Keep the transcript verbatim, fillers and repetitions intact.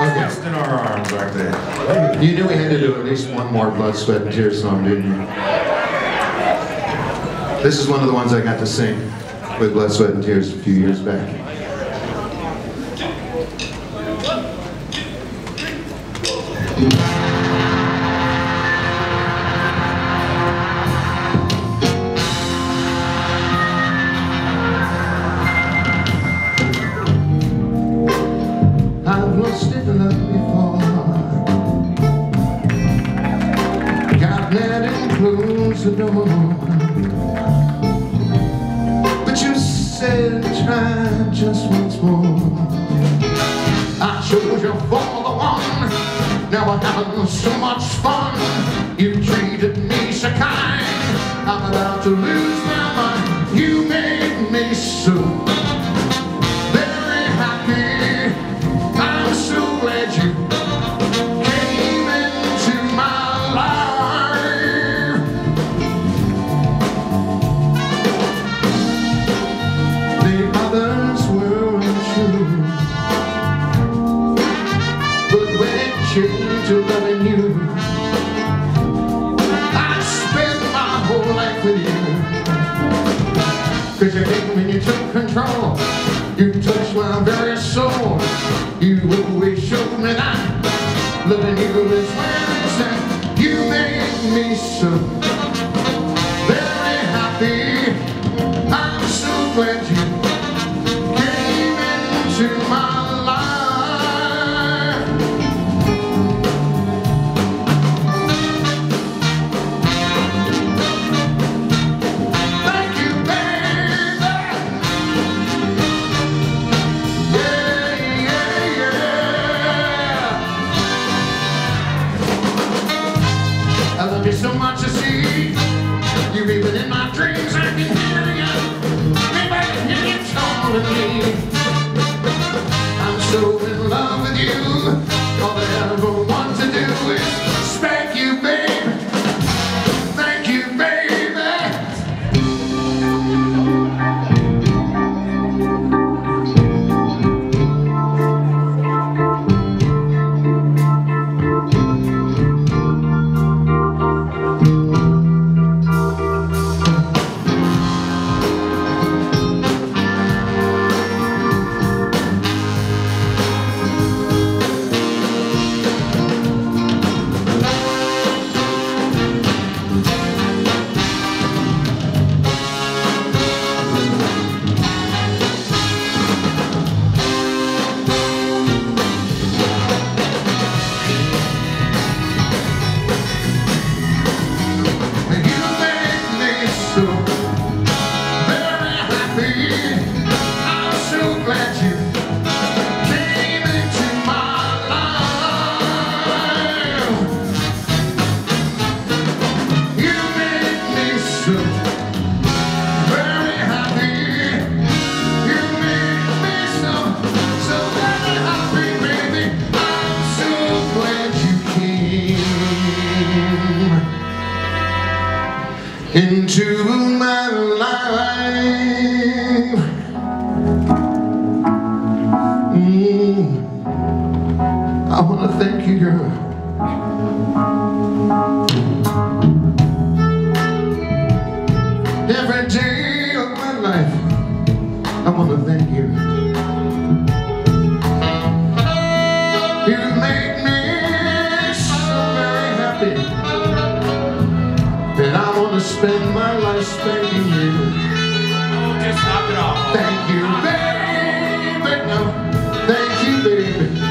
Twisting our arms back there. You knew we had to do at least one more Blood, Sweat, and Tears song, didn't you? This is one of the ones I got to sing with Blood, Sweat, and Tears a few years back. I've lost in love before, got mad and closed the door, but you said try just once more. I chose you for the one, now we're having so much fun. You treated me so kind, I'm about to lose my mind. You made me so very happy. I'm so glad you came into my life. The others were untrue, but when it came to loving you, I spent my whole life with you. Cause you came and you took control, you touched my very soul. You always showed me that loving you is where it's at. You made me so very happy. I'm so glad you came into my life. Thank you, baby. I love you so much to see you, even in my dreams I can hear you. Maybe I can hear you calling me. I'm so in love with you, all I ever want to do is spank you, babe. Thank you, baby. Into my life. Mm. I want to thank you, girl. Every day of my life, I want to thank you. You made me so very happy, and I want to spend my life spanking you. Oh, just knock it off. Thank you, baby. No, thank you, baby.